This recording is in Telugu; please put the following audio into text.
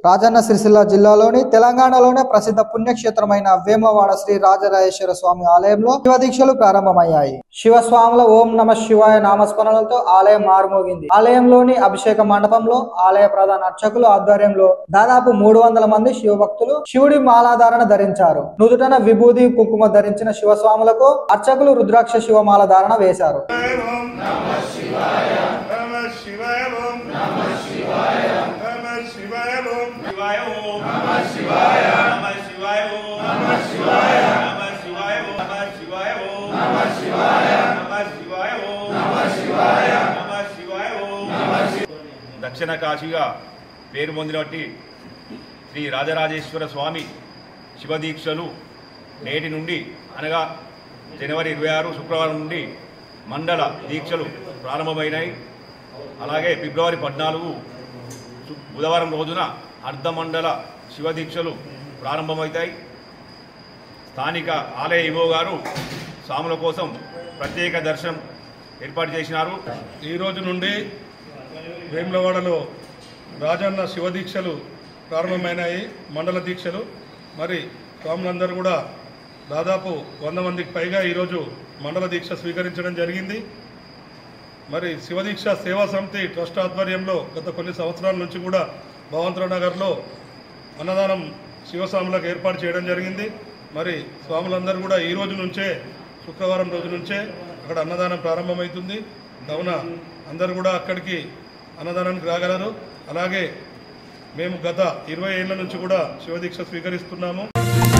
రాజన్న సిరిసిల్ల జిల్లాలోని తెలంగాణలోనే ప్రసిద్ధ పుణ్యక్షేత్రమైన వేములవాడ శ్రీ రాజరాజేశ్వర స్వామి ఆలయంలో శివ దీక్షలు ప్రారంభమయ్యాయి. శివస్వాముల ఓం నమ శివాయ నామస్మరణలతో ఆలయం మారుమోగింది. ఆలయంలోని అభిషేక మండపంలో ఆలయ ప్రధాన అర్చకులు ఆధ్వర్యంలో దాదాపు 300 మంది శివభక్తులు శివుడి మాలాధారణ ధరించారు. నుదుటన విభూది కుంకుమ ధరించిన శివస్వాములకు అర్చకులు రుద్రాక్ష శివమాల ధారణ వేశారు. దక్షిణ కాశీగా పేరు పొందినట్టి శ్రీ రాజరాజేశ్వర స్వామి శివదీక్షలు నేటి నుండి అనగా జనవరి 26 శుక్రవారం నుండి మండల దీక్షలు ప్రారంభమైనాయి. అలాగే ఫిబ్రవరి 14 బుధవారం రోజున అర్ధమండల శివదీక్షలు ప్రారంభమవుతాయి. స్థానిక ఆలయ ఈవో గారు స్వాముల కోసం ప్రత్యేక దర్శనం ఏర్పాటు చేసినారు. ఈ రోజు నుండి వేములవాడలో రాజన్న శివదీక్షలు ప్రారంభమైనాయి, మండల దీక్షలు. మరి స్వాములందరూ కూడా దాదాపు 100 మందికి పైగా ఈరోజు మండల దీక్ష స్వీకరించడం జరిగింది. మరి శివదీక్ష సేవా సమితి ట్రస్ట్ ఆధ్వర్యంలో గత కొన్ని సంవత్సరాల నుంచి కూడా భగవంతరావు నగర్లో అన్నదానం శివస్వాములకు ఏర్పాటు చేయడం జరిగింది. మరి స్వాములందరూ కూడా ఈ రోజు నుంచే శుక్రవారం రోజు నుంచే అక్కడ అన్నదానం ప్రారంభమవుతుంది. కావున అందరూ కూడా అక్కడికి అన్నదానానికి రాగలరు. అలాగే మేము గత 20 ఏళ్ల నుంచి కూడా శివదీక్ష స్వీకరిస్తున్నాము.